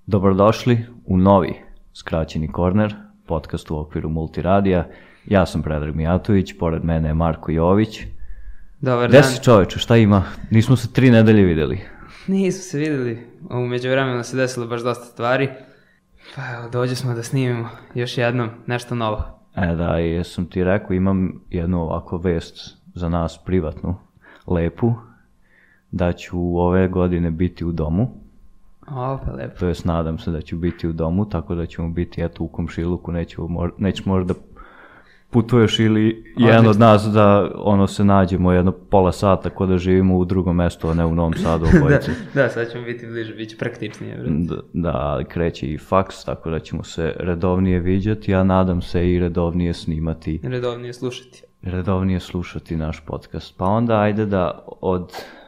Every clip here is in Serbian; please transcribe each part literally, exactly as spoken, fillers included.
Dobrodošli u novi skraćeni korner, podcast u okviru Multiradija. Ja sam Predrag Mijatović, pored mene je Marko Jović. Dobar Gde dan. si čoveče, šta ima? Nismo se tri nedelje videli. Nismo se videli, u međuvremenu se desilo baš dosta stvari. Pa evo, dođe smo da snimimo još jednom nešto novo. E da, i jesam ti rekao, imam jednu ovako vest za nas privatnu, lepu, da ću ove godine biti u domu. O, pa lepo. To jest, nadam se da ću biti u domu, tako da ćemo biti eto u komšiluku, nećemo, nećeš možda putuješ ili jedan od nas da ono se nađemo jedno pola sata ko da živimo u drugom mestu, a ne u Novom Sadu obojice. da, da, sad ćemo biti bliže, bit će praktičnije. Da, da, ali kreće i faks, tako da ćemo se redovnije viđati, a nadam se i redovnije snimati. Redovnije slušati. Redovnije slušati naš podcast. Pa onda ajde da od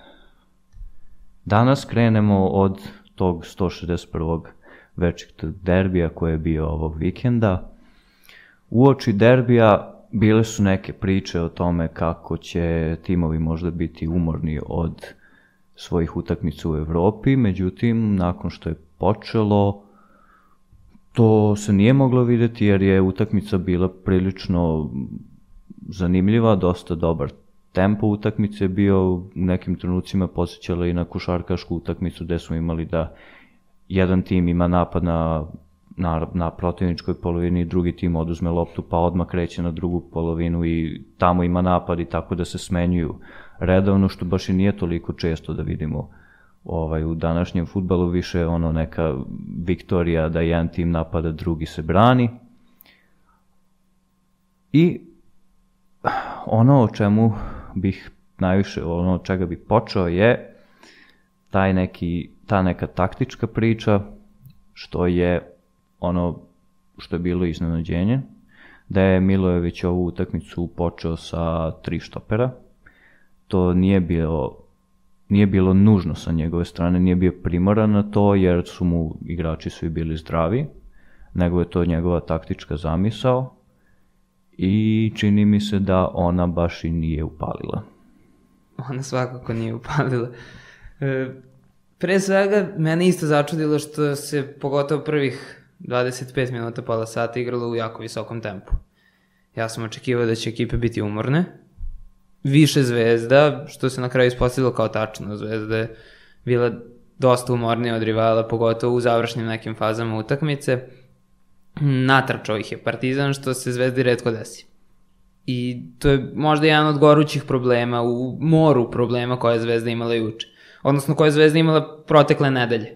danas krenemo od tog sto šezdeset prvog večitog derbija koji je bio ovog vikenda. Uoči derbija bile su neke priče o tome kako će timovi možda biti umorni od svojih utakmica u Evropi, međutim, nakon što je počelo, to se nije moglo vidjeti jer je utakmica bila prilično zanimljiva, dosta dobar tempo utakmice je bio, u nekim trenucima podsjećala i na košarkašku utakmicu gde smo imali da jedan tim ima napad na, na, na protivničkoj polovini, drugi tim oduzme loptu pa odmah kreće na drugu polovinu i tamo ima napad i tako da se smenjuju redovno, što baš i nije toliko često da vidimo ovaj, u današnjem fudbalu, više ono neka viktorija da jedan tim napada, drugi se brani. I ono o čemu bih najviše, ono od čega bih počeo je taj neki, ta neka taktička priča, što je ono što je bilo iznenađenje, da je Milojević ovu utakmicu počeo sa tri štopera. To nije bilo, nije bilo nužno sa njegove strane, nije bio primoran na to jer su mu igrači svi bili zdravi, nego je to njegova taktička zamisao. I čini mi se da ona baš i nije upalila. Ona svakako nije upalila. E, pre svega, mene isto začudilo što se pogotovo prvih dvadeset pet minuta, pola sata igralo u jako visokom tempu. Ja sam očekivao da će ekipe biti umorne. Više Zvezda, što se na kraju ispostavilo kao tačno. Zvezda je bila dosta umornija od rivala, pogotovo u završnim nekim fazama utakmice. Natrčao ih je Partizan, što se Zvezdi retko desi. I to je možda jedan od gorućih problema u moru problema koje je Zvezda imala juče. Odnosno koje je Zvezda imala protekle nedelje.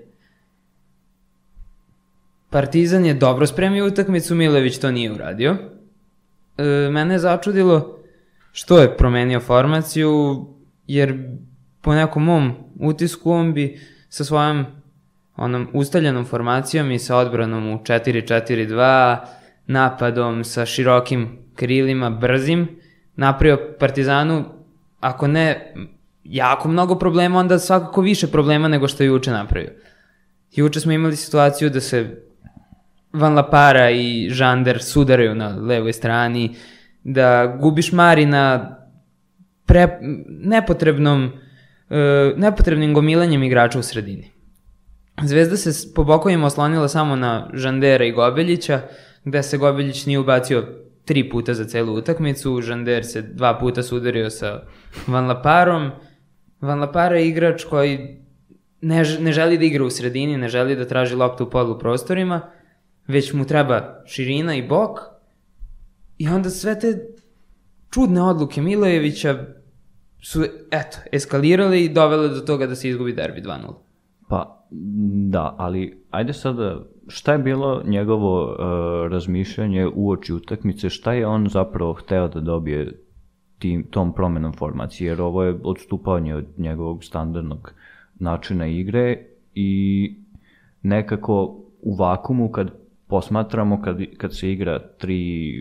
Partizan je dobro spremio utakmicu, Milojević to nije uradio. E, mene je začudilo što je promenio formaciju, jer po nekom mom utisku on bi sa svojom onom ustaljenom formacijom i sa odbranom u četiri četiri dva, napadom sa širokim krilima, brzim, napravio Partizanu, ako ne jako mnogo problema, onda svakako više problema nego što je juče napravio. Juče smo imali situaciju da se Van Lapara i Žander sudaraju na levoj strani, da gubiš Mari na pre, nepotrebnom, e, nepotrebnim gomilanjem igrača u sredini. Zvezda se po bokovima oslonila samo na Žandera i Gobeljića, gde se Gobeljić nije ubacio tri puta za celu utakmicu, Žander se dva puta sudario sa Van Laparom. Van Lapara je igrač koji ne, ne želi da igra u sredini, ne želi da traži loptu u polu prostorima, već mu treba širina i bok. I onda sve te čudne odluke Milojevića su, eto, eskalirale i dovele do toga da se izgubi derbi dva nula. Pa, da, ali ajde sada, šta je bilo njegovo uh, razmišljanje uoči utakmice, šta je on zapravo hteo da dobije tim, tom promenom formacije, jer ovo je odstupanje od njegovog standardnog načina igre i nekako u vakumu kad posmatramo, kad, kad se igra tri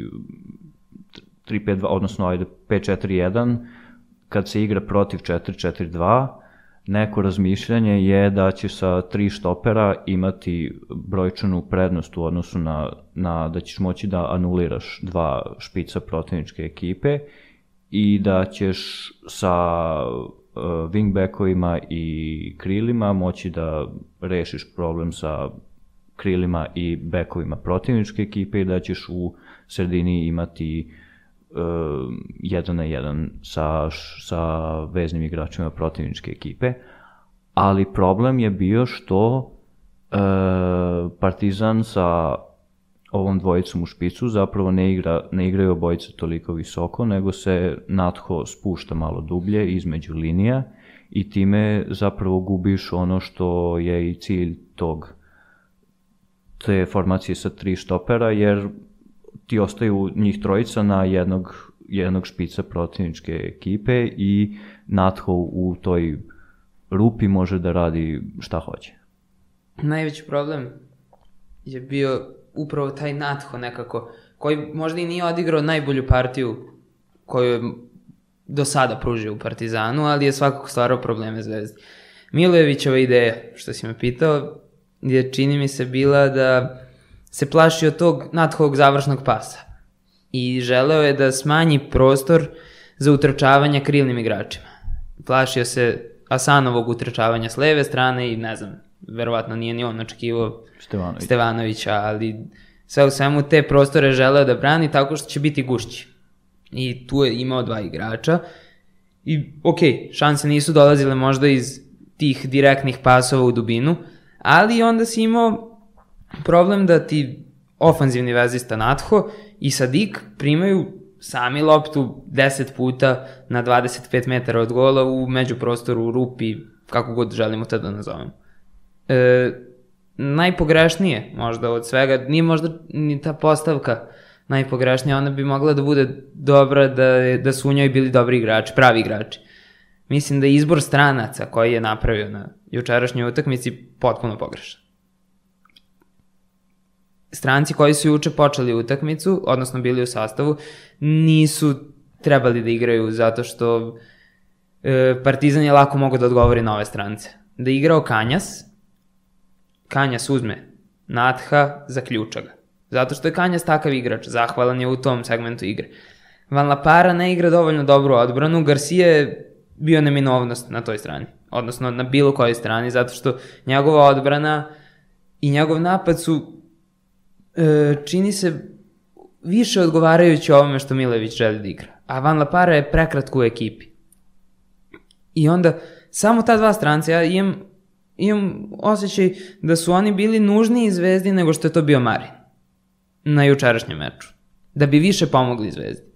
pet dva, odnosno ajde pet četiri jedan, kad se igra protiv četiri četiri dva, neko razmišljanje je da će sa tri štopera imati brojčanu prednost u odnosu na, na da ćeš moći da anuliraš dva špica protivničke ekipe i da ćeš sa uh, wingbackovima i krilima moći da rešiš problem sa krilima i bekovima protivničke ekipe i da ćeš u sredini imati uh, jedan na jedan sa, sa veznim igračima protivničke ekipe, ali problem je bio što uh, Partizan sa ovom dvojicom u špicu zapravo ne, igra, ne igraju obojice toliko visoko, nego se Natho spušta malo dublje između linija i time zapravo gubiš ono što je i cilj tog te formacije sa tri štopera, jer ti ostaju njih trojica na jednog, jednog špica protivničke ekipe i Natho u toj rupi može da radi šta hoće. Najveći problem je bio upravo taj Natho nekako, koji možda i nije odigrao najbolju partiju koju je do sada pružio u Partizanu, ali je svakako stvarao probleme Zvezdi. Milojevićeva ideja, što si me pitao, je čini mi se bila da se plašio tog Nathovog završnog pasa i želeo je da smanji prostor za utrčavanje krilnim igračima. Plašio se Asanovog utrčavanja s leve strane i ne znam, verovatno nije ni on očekivao Stevanović. Stevanovića, ali sve u svemu te prostore želeo da brani tako što će biti gušći. I tu je imao dva igrača i ok, šanse nisu dolazile možda iz tih direktnih pasova u dubinu, ali onda si imao problem da ti ofanzivni vezista Natho i Sadik primaju sami loptu deset puta na dvadeset pet metara od gola u međuprostoru, u rupi, kako god želimo to da nazovemo. E, najpogrešnije možda od svega, nije možda ni ta postavka najpogrešnija, ona bi mogla da bude dobra da, da su u njoj bili dobri igrači, pravi igrači. Mislim da je izbor stranaca koji je napravio na jučerašnjoj utakmici potpuno pogrešan. Stranci koji su juče počeli utakmicu, odnosno bili u sastavu, nisu trebali da igraju zato što e, Partizan je lako mogao da odgovori na ove strance. Da je igrao Kanjas, Kanjas uzme Natha, zaključa ga. Zato što je Kanjas takav igrač, zahvalan je u tom segmentu igre. Van Lapara ne igra dovoljno dobru odbranu, Garcia je bio neminovnost na toj strani, odnosno na bilo kojoj strani, zato što njegova odbrana i njegov napad su, e, čini se, više odgovarajući ovome što Milojević želi da igra. A Van Lapara je prekratko u ekipi. I onda, samo ta dva stranca, ja imam, imam osjećaj da su oni bili nužniji Zvezdi nego što je to bio Marin na jučerašnjem meču. Da bi više pomogli Zvezdi.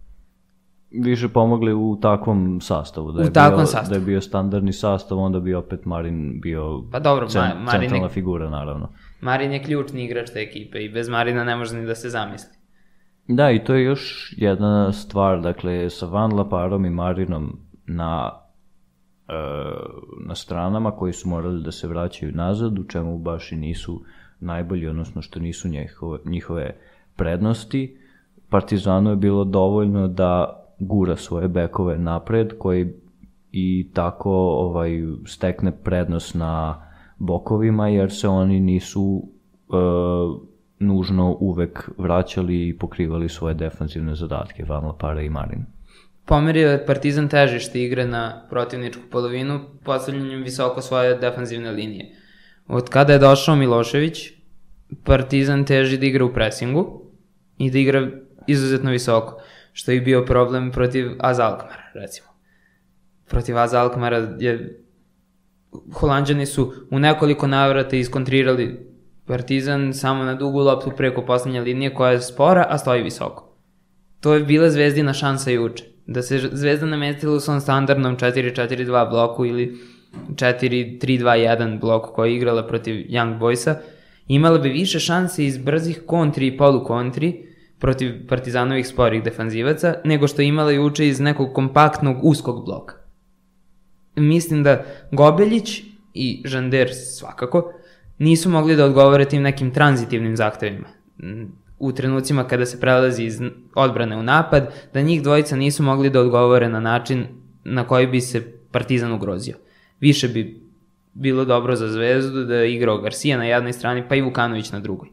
Više pomogli u takvom sastavu. Da je, u takvom bio, sastavu. Da je bio standardni sastav, onda bi opet Marin bio pa dobro, cen, Ma, Marin centralna je, figura, naravno. Marin je ključni igrač te ekipe i bez Marina ne može ni da se zamisli. Da, i to je još jedna stvar, dakle, sa Van Laparom i Marinom na, e, na stranama koji su morali da se vraćaju nazad, u čemu baš i nisu najbolji, odnosno što nisu njihove, njihove prednosti. Partizanu je bilo dovoljno da gura svoje bekove napred, koji i tako ovaj, stekne prednost na bokovima, jer se oni nisu e, nužno uvek vraćali i pokrivali svoje defanzivne zadatke, Van Lapara i Marin. Pomerio je Partizan težište igre na protivničku polovinu, postavljanjem visoko svoje defanzivne linije. Od kada je došao Milošević, Partizan teži da igra u presingu i da igra izuzetno visoko, što je bio problem protiv A Z Alkmaara, recimo. Protiv A Z Alkmaara je Holanđani su u nekoliko navrata iskontrirali Partizan samo na dugu loptu preko poslednje linije koja je spora, a stoji visoko. To je bila Zvezdina šansa juče. Da se Zvezda namestila u svom standardnom četiri četiri dva bloku ili četiri tri dva jedan bloku koja je igrala protiv Young Boysa, imala bi više šanse iz brzih kontri i polukontri protiv Partizanovih sporih defanzivaca, nego što je imala juče iz nekog kompaktnog uskog bloka. Mislim da Gobeljić i Žander svakako nisu mogli da odgovore tim nekim tranzitivnim zahtevima. U trenucima kada se prelazi iz odbrane u napad, da njih dvojica nisu mogli da odgovore na način na koji bi se Partizan ugrozio. Više bi bilo dobro za Zvezdu da je igrao Garcia na jednoj strani, pa i Vukanović na drugoj.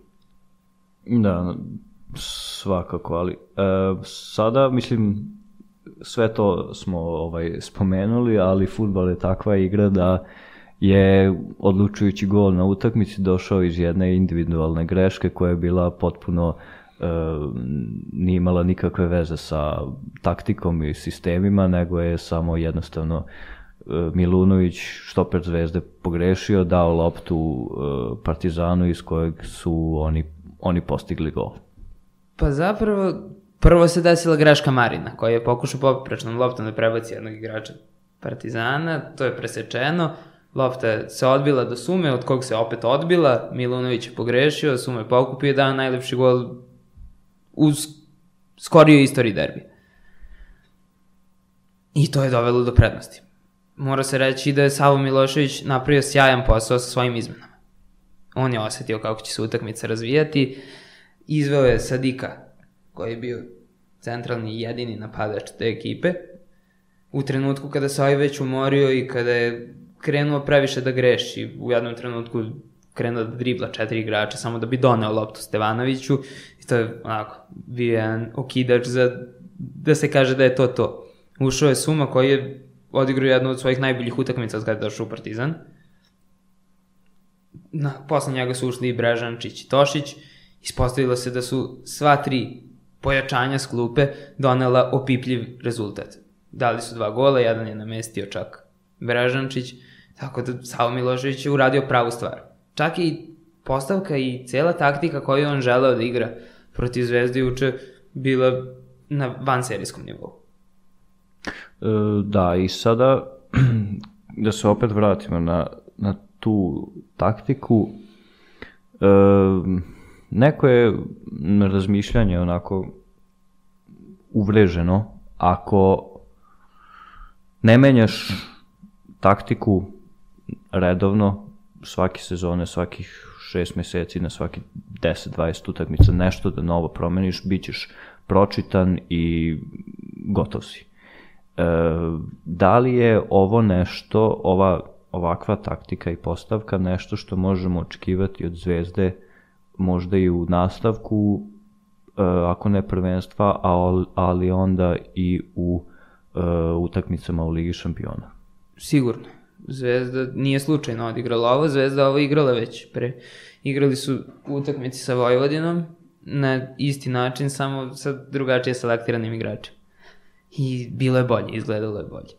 Da, svakako, ali e, sada, mislim, sve to smo ovaj, spomenuli, ali fudbal je takva igra da je odlučujući gol na utakmici došao iz jedne individualne greške koja je bila potpuno, e, nije imala nikakve veze sa taktikom i sistemima, nego je samo jednostavno e, Milunović, štoper Zvezde, pogrešio, dao loptu e, Partizanu iz kojeg su oni, oni postigli gol. Pa zapravo, prvo se desila greška Marina, koji je pokušao poprečnom loptom da prebaci jednog igrača Partizana, to je presečeno, lopta se odbila do Sume, od kog se opet odbila, Milunović je pogrešio, Sume pokupio i dao najlepši gol u skorijoj istoriji derbija. I to je dovelo do prednosti. Mora se reći da je Savo Milošević napravio sjajan posao sa svojim izmenama. On je osetio kako će se utakmica razvijati, izveo je Sadika, koji je bio centralni i jedini napadač te ekipe, u trenutku kada se ovaj već umorio i kada je krenuo previše da greši, u jednom trenutku krenuo da dribla četiri igrača samo da bi doneo loptu Stevanoviću i to je onako bio jedan okidač za da se kaže da je to to. Ušao je Suma koji je odigrao jednu od svojih najboljih utakmica od kada je došao u Partizan. Na, posle njega su ušli i Brežančić i Tošić. Ispostavilo se da su sva tri pojačanja s klupe donela opipljiv rezultat. Dali su dva gola, jedan je namestio čak Brežančić, tako da Savo Milošević je uradio pravu stvar. Čak i postavka i cela taktika koju on želeo da igra protiv Zvezde juče bila na vanserijskom nivou. E, da, i sada da se opet vratimo na, na tu taktiku, e, neko je na razmišljanje onako uvreženo ako ne menjaš taktiku redovno svake sezone, svakih šest meseci, na svaki deset dvadeset utakmica, nešto da novo promeniš, bit ćeš pročitan i gotov si. E, da li je ovo nešto, ova ovakva taktika i postavka nešto što možemo očekivati od Zvezde možda i u nastavku, e, ako ne prvenstva, ali onda i u e, utakmicama u Ligi šampiona? Sigurno. Zvezda nije slučajno odigrala ovo, Zvezda ovo igrala već pre. Igrali su utakmici sa Vojvodinom na isti način, samo sa drugačije selektiranim igračima. I bilo je bolje, izgledalo je bolje.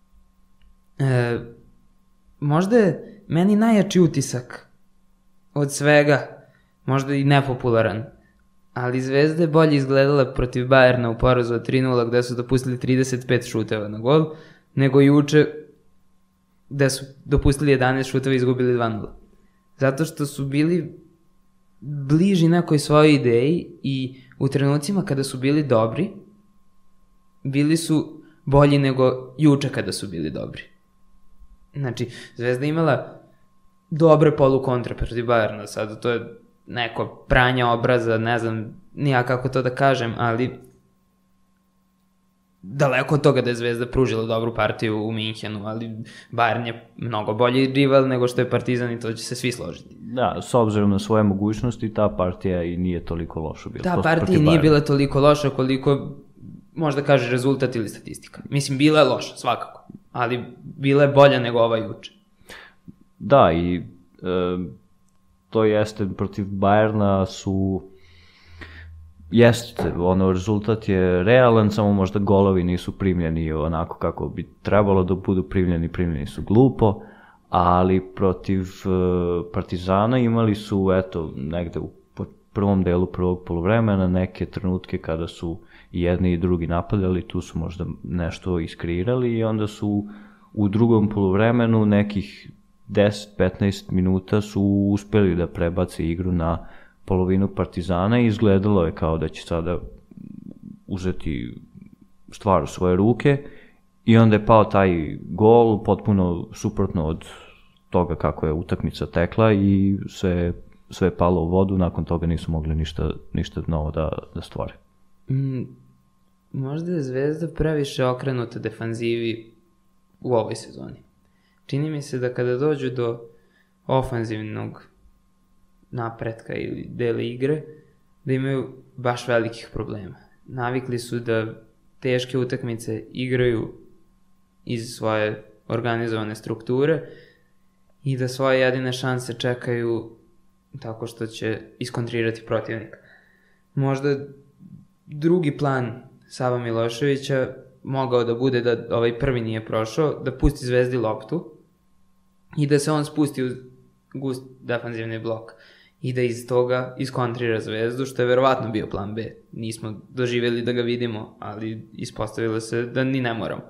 E, možda je meni najjači utisak od svega, možda i nepopularan, ali Zvezda je bolje izgledala protiv Bajerna u porazu od tri nula gde su dopustili trideset pet šuteva na gol, nego juče gde su dopustili jedanaest šuteva i izgubili dva nula. Zato što su bili bliži nekoj svojoj ideji i u trenucima kada su bili dobri, bili su bolji nego juče kada su bili dobri. Znači, Zvezda imala dobre polukontre protiv Bajerna, sada to je neko pranje obraza, ne znam nija kako to da kažem, ali daleko od toga da je Zvezda pružila dobru partiju u Minhenu, ali Bayern je mnogo bolji rival nego što je Partizan i to će se svi složiti. Da, s obzirom na svoje mogućnosti, ta partija i nije toliko loša bila. Ta partija nije bila toliko loša koliko možda kaže rezultat ili statistika. Mislim, bila je loša, svakako, ali bila je bolja nego ova juče. Da, i e, to jeste, protiv Bayerna su jeste, ono, rezultat je realan, samo možda golovi nisu primljeni onako kako bi trebalo da budu primljeni, primljeni su glupo, ali protiv uh, Partizana imali su, eto, negde u prvom delu prvog poluvremena neke trenutke kada su i jedni i drugi napadali, tu su možda nešto iskreirali i onda su u drugom poluvremenu nekih deset do petnaest minuta su uspeli da prebace igru na polovinu Partizana i izgledalo je kao da će sada uzeti stvar u svoje ruke i onda je pao taj gol potpuno suprotno od toga kako je utakmica tekla i sve, sve je palo u vodu, nakon toga nisu mogli ništa, ništa novo da, da stvore. Mm, možda je Zvezda previše okrenuta defanzivi u ovoj sezoni. Čini mi se da kada dođu do ofanzivnog napretka ili dela igre, da imaju baš velikih problema. Navikli su da teške utakmice igraju iz svoje organizovane strukture i da svoje jedine šanse čekaju tako što će iskontrirati protivnika. Možda drugi plan Sava Miloševića mogao da bude da ovaj prvi nije prošao, da pusti Zvezdi loptu i da se on spusti u gust defanzivni blok i da iz toga iskontrira Zvezdu, što je verovatno bio plan B. Nismo doživjeli da ga vidimo, ali ispostavilo se da ni ne moramo.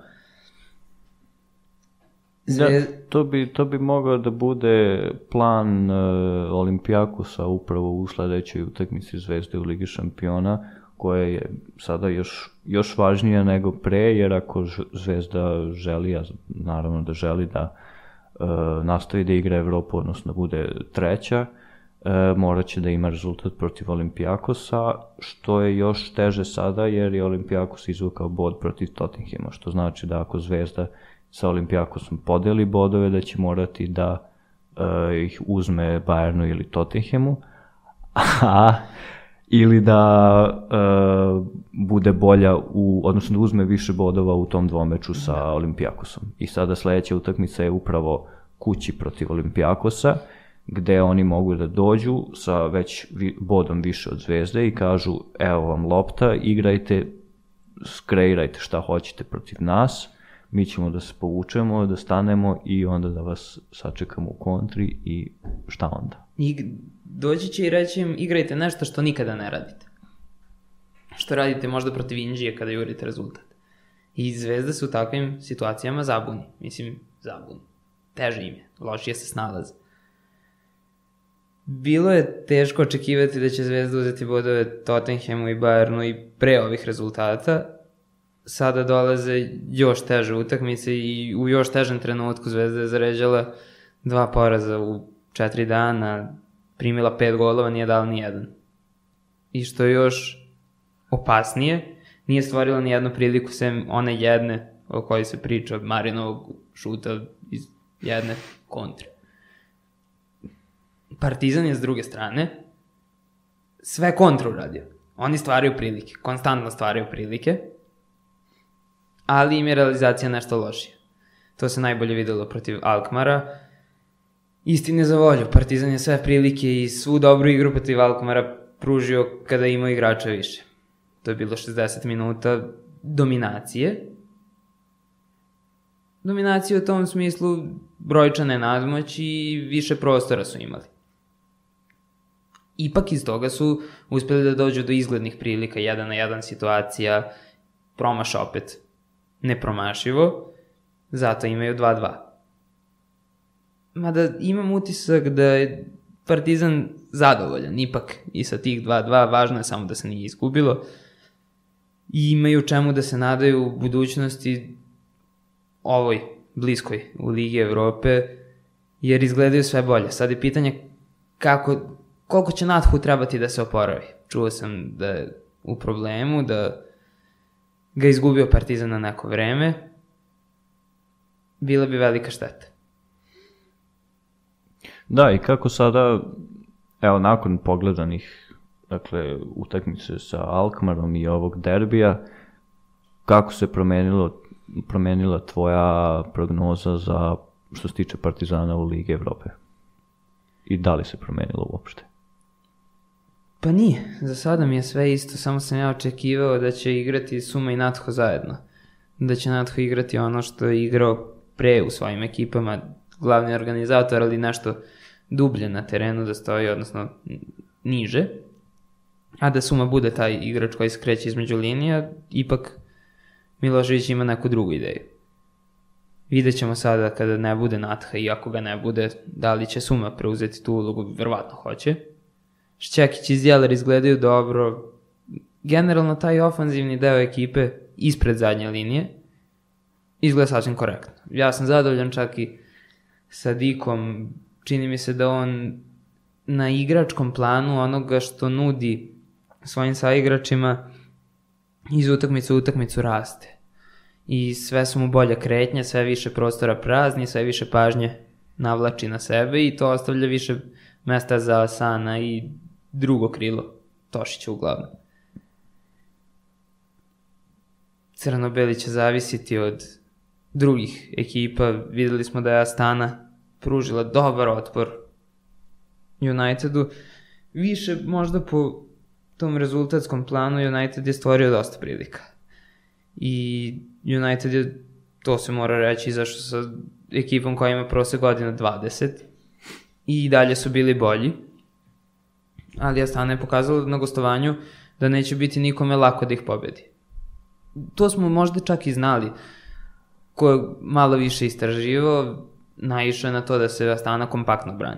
Zvez... Da, to bi, to bi mogao da bude plan uh, Olimpijakosa upravo u sledećoj utakmici Zvezde u Ligi šampiona, koja je sada još, još važnija nego pre, jer ako Zvezda želi, a naravno da želi da uh, nastavi da igra Evropu, odnosno da bude treća, uh, morat će da ima rezultat protiv Olimpijakosa, što je još teže sada, jer je Olimpijakos izvukao bod protiv Tottenhema, što znači da ako Zvezda sa Olimpijakosom podeli bodove, da će morati da uh, ih uzme Bayernu ili Tottenhamu, a ili da uh, bude bolja, u, odnosno da uzme više bodova u tom dvomeču sa da. Olimpijakosom. I sada sledeća utakmica je upravo kući protiv Olimpijakosa, gde oni mogu da dođu sa već vi, bodom više od Zvezde i kažu, evo vam lopta, igrajte, skreirajte šta hoćete protiv nas, mi ćemo da se povučemo, da stanemo i onda da vas sačekamo u kontri i šta onda? I doći će i reći im, igrajte nešto što nikada ne radite. Što radite možda protiv Indije kada jurite rezultat. I Zvezda se u takvim situacijama zabuni. Mislim, zabuni. Teže im je, lošije se snalaze. Bilo je teško očekivati da će Zvezda uzeti bodove Tottenhamu i Bayernu i pre ovih rezultata. Sada dolaze još teže utakmice i u još težem trenutku Zvezda je zaređala dva poraza u četiri dana, primila pet golova, nije dala ni jedan. I što je još opasnije, nije stvorila ni jednu priliku sem one jedne o kojoj se priča, Marinovog šuta iz jedne kontre. Partizan je s druge strane sve kontra uradio. Oni stvaraju prilike, konstantno stvaraju prilike, ali im je realizacija nešto lošija. To se najbolje videlo protiv Alkmara. Istine za volju, Partizan je sve prilike i svu dobru igru protiv Alkmara pružio kada imao igrača više. To je bilo šezdeset minuta dominacije. Dominacije u tom smislu brojčane nadmoći i više prostora su imali. Ipak iz toga su uspeli da dođu do izglednih prilika, jedan na jedan situacija, promaš opet nepromašivo, zato imaju dva dva. Mada imam utisak da je Partizan zadovoljan, ipak i sa tih dva dva, važno je samo da se nije izgubilo i imaju čemu da se nadaju u budućnosti ovoj bliskoj u Ligi Evrope, jer izgledaju sve bolje. Sad je pitanje kako, koliko će Nathu trebati da se oporavi. Čuo sam da je u problemu, da ga izgubio Partizan na neko vreme, bila bi velika šteta. Da, i kako sada, evo, nakon pogledanih, dakle, utakmice sa Alkmarom i ovog derbija, kako se promenilo, promenila tvoja prognoza za, što se tiče Partizana u Ligi Evrope? I da li se promenilo uopšte? Pa nije, za sada mi je sve isto, samo sam ja očekivao da će igrati Suma i Natho zajedno. Da će Natho igrati ono što je igrao pre u svojim ekipama, glavni organizator, ali nešto dublje na terenu da stoji, odnosno niže. A da Suma bude taj igrač koji se kreće između linija, ipak Milošević ima neku drugu ideju. Vidjet ćemo sada kada ne bude Natha i ako ga ne bude, da li će Suma preuzeti tu ulogu, verovatno hoće. Šćekić i Zjeler izgledaju dobro. Generalno taj ofanzivni deo ekipe ispred zadnje linije izgleda sasvim korektno. Ja sam zadovoljan čak i sa Dikom. Čini mi se da on na igračkom planu onoga što nudi svojim saigračima iz utakmice u utakmicu raste. I sve su mu bolje kretnje, sve više prostora prazni, sve više pažnje navlači na sebe i to ostavlja više mesta za Asana i drugo krilo, Tošića uglavnom. Crno-beli će zavisiti od drugih ekipa. Videli smo da je Astana pružila dobar otpor Unitedu. Više možda po tom rezultatskom planu United je stvorio dosta prilika. I United je, to se mora reći, izašao sa ekipom koja ima prosek godina dvadeset i dalje su bili bolji. Ali Astana je pokazala na gostovanju da neće biti nikome lako da ih pobedi. To smo možda čak i znali. Ko je malo više istraživao, naišao je na to da se Astana kompaktno brani.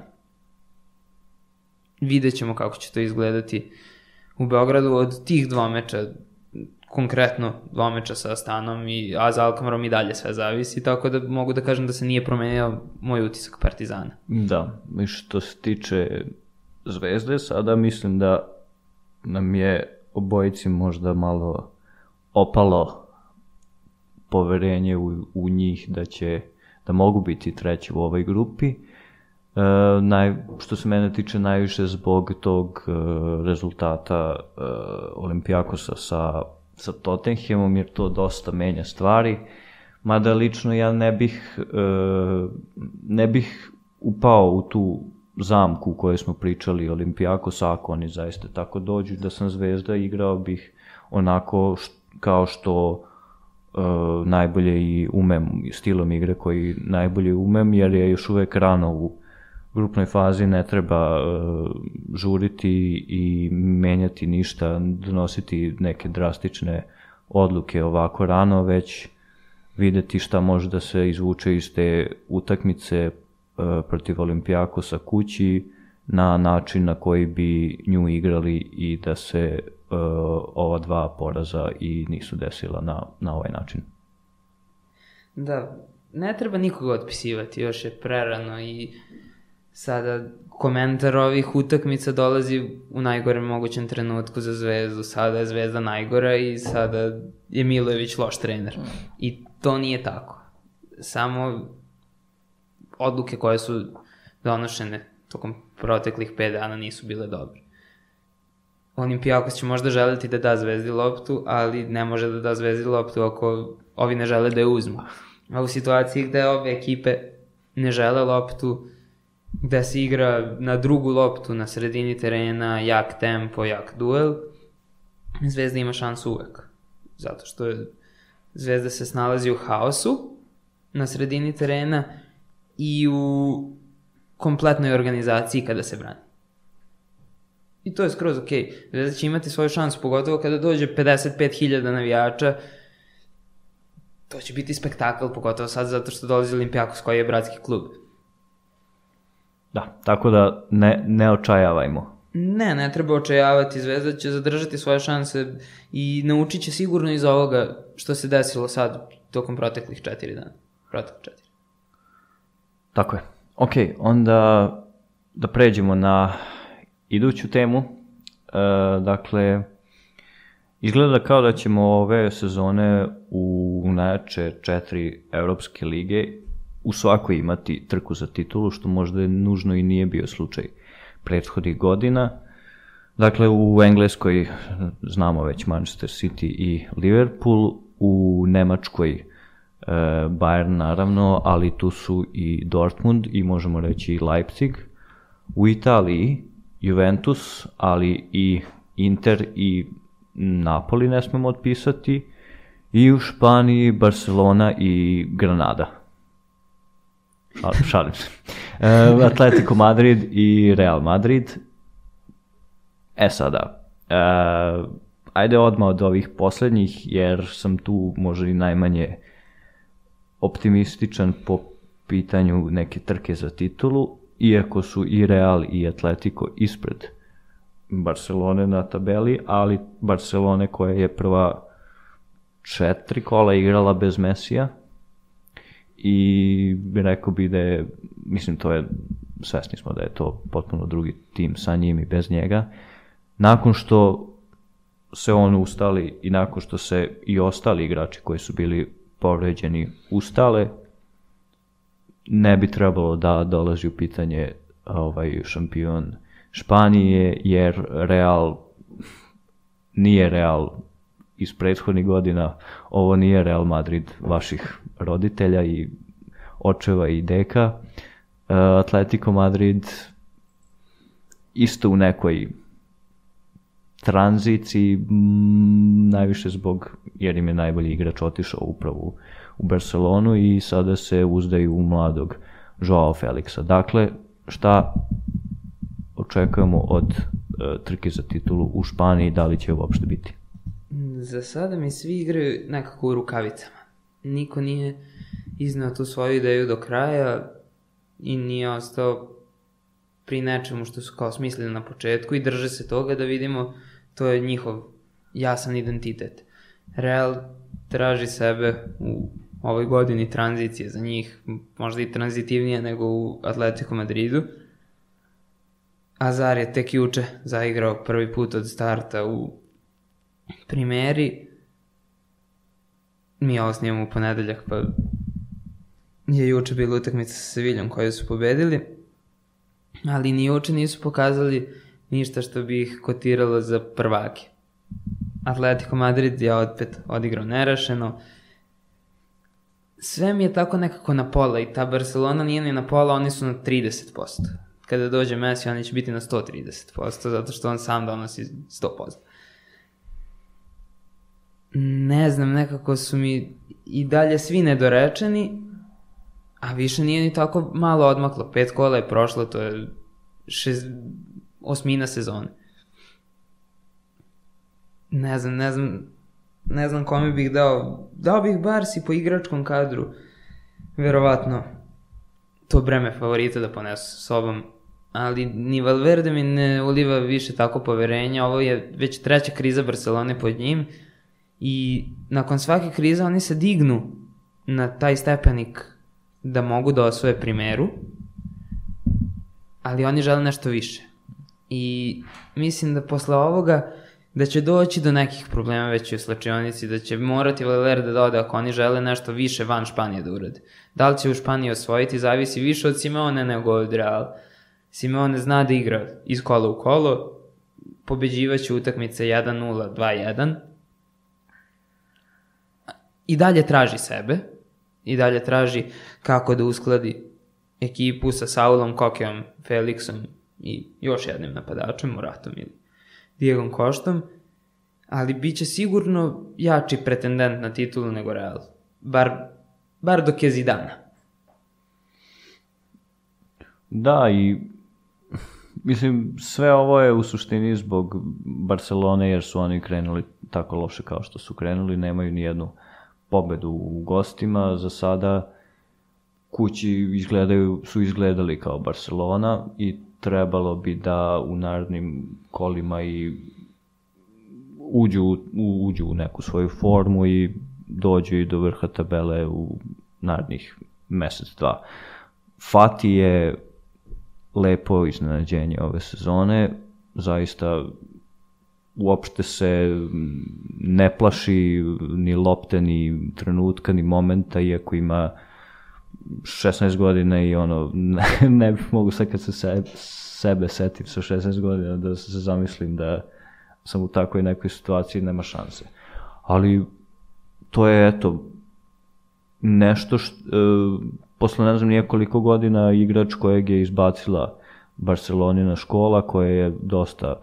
Vidjet ćemo kako će to izgledati u Beogradu. Od tih dva meča, konkretno dva meča sa Astanom, i, a za Alkmarom i dalje sve zavisi, tako da mogu da kažem da se nije promenio moj utisak Partizana. Da, i što se tiče Zvezde, sada mislim da nam je obojici možda malo opalo poverenje u, u njih da će, da mogu biti treći u ovoj grupi. E, naj, što se mene tiče najviše zbog tog e, rezultata e, Olimpijakosa sa, sa Tottenhamom, jer to dosta menja stvari. Mada lično ja ne bih, e, ne bih upao u tu zamku u kojoj smo pričali Olimpijakos, ako oni zaista tako dođu, da sam Zvezda, igrao bih onako š, kao što e, najbolje i umem, stilom igre koji najbolje umem, jer je još uvek rano u grupnoj fazi, ne treba e, žuriti i menjati ništa, donositi neke drastične odluke ovako rano, već videti šta može da se izvuče iz te utakmice protiv Olimpijakosa kući na način na koji bi nju igrali i da se uh, ova dva poraza i nisu desila na, na ovaj način. Da, ne treba nikoga otpisivati, još je prerano i sada komentar ovih utakmica dolazi u najgorem mogućem trenutku za Zvezdu. Sada je Zvezda najgora i sada je Milojević loš trener. I to nije tako. Samo odluke koje su donošene tokom proteklih pet dana nisu bile dobre. Olimpijakos će možda želiti da da Zvezdi loptu, ali ne može da da Zvezdi loptu ako ovi ne žele da je uzmu. A u situaciji gde ove ekipe ne žele loptu, gde se igra na drugu loptu, na sredini terena, jak tempo, jak duel, Zvezda ima šansu uvek. Zato što je Zvezda se snalazi u haosu na sredini terena i u kompletnoj organizaciji kada se brani. I to je skroz okej. Okay. Zvezda će imati svoju šansu, pogotovo kada dođe pedeset pet hiljada navijača. To će biti spektakl, pogotovo sad zato što dolazi Olimpijakos koji je bratski klub. Da, tako da ne, ne očajavajmo. Ne, ne treba očajavati. Zvezda će zadržati svoje šanse i naučit će sigurno iz ovoga što se desilo sad tokom proteklih četiri dana. Protek četiri. Tako je. Ok, onda da pređemo na iduću temu. E, dakle, izgleda kao da ćemo ove sezone u najjače četiri evropske lige u svakoj imati trku za titulu, što možda je nužno i nije bio slučaj prethodnih godina. Dakle, u Engleskoj znamo već Manchester City i Liverpool, u Nemačkoj Bayern naravno, ali tu su i Dortmund i možemo reći i Leipzig. U Italiji Juventus, ali i Inter i Napoli ne smemo otpisati. I u Španiji Barcelona i Granada. Šalim, šalim se. Atletico Madrid i Real Madrid. E sada, e, ajde odmah od ovih poslednjih, jer sam tu možda i najmanje optimističan po pitanju neke trke za titulu, iako su i Real i Atletico ispred Barcelone na tabeli, ali Barcelone koja je prva četiri kola igrala bez Mesija i rekao bi da je, mislim to je, svesni smo da je to potpuno drugi tim sa njim i bez njega. Nakon što se on ustali i nakon što se i ostali igrači koji su bili povređeni ustale, ne bi trebalo da dolazi u pitanje ovaj šampion Španije, jer Real nije Real iz prethodnih godina, ovo nije Real Madrid vaših roditelja i očeva i deka, Atletico Madrid isto u nekoj tranziciji, m, najviše zbog, jer im je najbolji igrač otišao upravo u Barcelonu i sada se uzdaju u mladog Joao Felixa. Dakle, šta očekujemo od uh, trke za titulu u Španiji, da li će uopšte biti? Za sada mi svi igraju nekako u rukavicama. Niko nije iznao tu svoju ideju do kraja i nije ostao pri nečemu što su kao smislili na početku i drže se toga da vidimo, to je njihov jasan identitet. Real traži sebe u ovoj godini tranzicije za njih, možda i tranzitivnije nego u Atletico Madridu. Azar je tek juče zaigrao prvi put od starta u primeri. Mi ovo snimamo u ponedeljak, pa je juče bila utakmica sa Seviljom koju su pobedili, ali ni juče nisu pokazali ništa što bi ih kotiralo za prvake. Atletico Madrid je opet odigrao nerašeno. Sve mi je tako nekako na pola i ta Barcelona nije ni na pola, oni su na trideset posto. Kada dođe Messi, oni će biti na sto trideset posto, zato što on sam donosi sto posto. Ne znam, nekako su mi i dalje svi nedorečeni, a više nije ni tako malo odmaklo. Pet kola je prošlo, to je šest, osmina sezone. Ne znam, ne znam, ne znam kome bih dao. Dao bih Barsi po igračkom kadru. Verovatno to breme favorita da ponesu s sobom. Ali ni Valverde mi ne uliva više tako poverenja. Ovo je već treća kriza Barcelone pod njim. I nakon svake krize oni se dignu na taj stepenik da mogu da osvoje primeru. Ali oni žele nešto više. I mislim da posle ovoga da će doći do nekih problema već u slačionici, da će morati Valverde da ode ako oni žele nešto više van Španije da urade. Da li će u Španiji osvojiti, zavisi više od Simeone nego od Real. Simeone zna da igra iz kola u kolo, pobeđivaće utakmice jedan nula, dva jedan. I dalje traži sebe, i dalje traži kako da uskladi ekipu sa Saulom, Kokeom, Felixom i još jednim napadačem, Moratom ili Diegom Koštom, ali bit će sigurno jači pretendent na titulu nego Real. Bar, bar dok je Zidana. Da, i mislim, sve ovo je u suštini zbog Barcelone, jer su oni krenuli tako loše kao što su krenuli, nemaju ni jednu pobedu u gostima. Za sada kući izgledaju, su izgledali kao Barcelona i trebalo bi da u narednim kolima i uđu, u, uđu u neku svoju formu i dođu i do vrha tabele u narednih mesec, dva. Fati je lepo iznenađenje ove sezone, zaista uopšte se ne plaši ni lopte, ni trenutka, ni momenta, iako ima šesnaest godina i ono, ne, ne bih mogu sad kad se, se sebe setim sa šesnaest godina da se zamislim da sam u takvoj nekoj situaciji, nema šanse. Ali to je, eto, nešto što, e, posle ne znam nije koliko godina igrač kojeg je izbacila Barcelonina škola, koja je dosta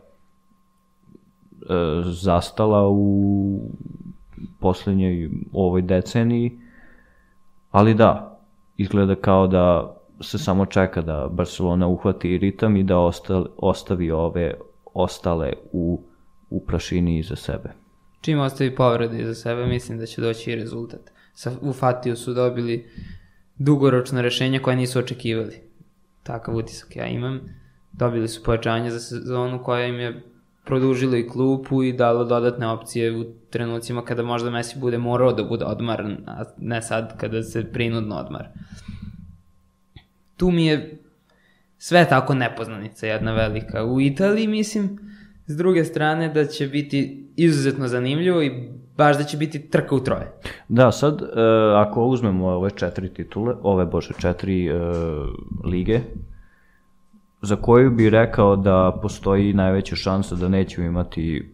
e, zastala u poslednjoj ovoj deceniji, ali da, izgleda kao da se samo čeka da Barcelona uhvati ritam i da osta, ostavi ove ostale u, u prašini iza sebe. Čim ostavi povrede iza sebe, mislim da će doći i rezultat. Sa, u Fatiju su dobili dugoročno rešenje koje nisu očekivali. Takav utisak ja imam. Dobili su pojačanje za sezonu koja im je produžilo i klupu i dalo dodatne opcije u trenucima kada možda Messi bude morao da bude odmaran, a ne sad kada se prinudno odmara. Tu mi je sve tako nepoznanica jedna velika. U Italiji mislim, s druge strane, da će biti izuzetno zanimljivo i baš da će biti trka u troje. Da, sad, e, ako uzmemo ove četiri titule, ove, bože, četiri e, lige, za koju bi rekao da postoji najveća šansa da nećemo imati e,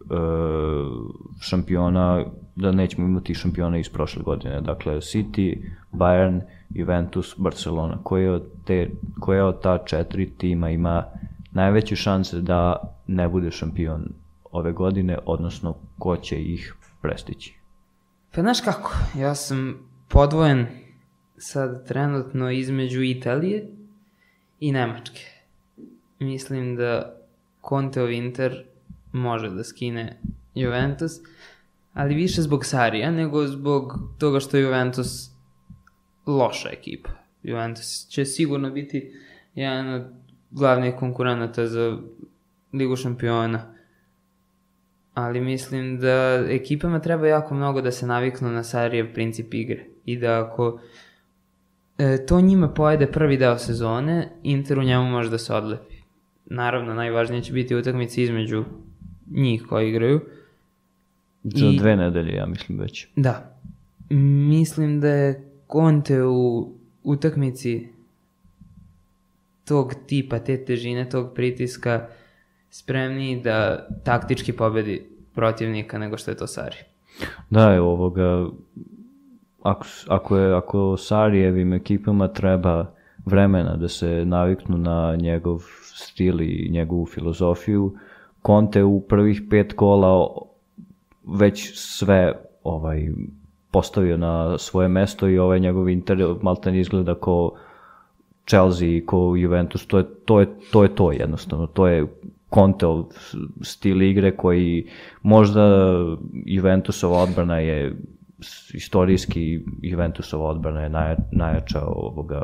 šampiona, da nećemo imati šampiona iz prošle godine. Dakle, City, Bayern Juventus, Barcelona. Koja od, te, koja od ta četiri tima ima najveće šanse da ne bude šampion ove godine, odnosno ko će ih prestići? Pa znaš kako, ja sam podvojen sad trenutno između Italije i Nemačke. Mislim da Conteov Inter može da skine Juventus, ali više zbog Sarija nego zbog toga što je Juventus loša ekipa. Juventus će sigurno biti jedan od glavnih konkurenata za Ligu šampiona, ali mislim da ekipama treba jako mnogo da se naviknu na Sarijev princip igre i da ako e, to njima pojede prvi deo sezone, Inter u njemu može da se odlepi. Naravno, najvažnije će biti utakmice između njih koji igraju. Za I, dve nedelje, ja mislim već. Da. Mislim da je Conte u utakmici tog tipa, te težine, tog pritiska spremniji da taktički pobedi protivnika nego što je to Sarri. Da, je ovoga, ako, ako, je, ako Sarrijevim ekipama treba vremena da se naviknu na njegov stil i njegovu filozofiju, Conte u prvih pet kola već sve ovaj postavio na svoje mesto i ovaj njegov Inter malten izgleda kao Chelsea i kao Juventus, to je to, je, to, je to jednostavno, to je Conteov stil igre koji možda Juventusova odbrana je istorijski, Juventusova odbrana je naj, najjača ovoga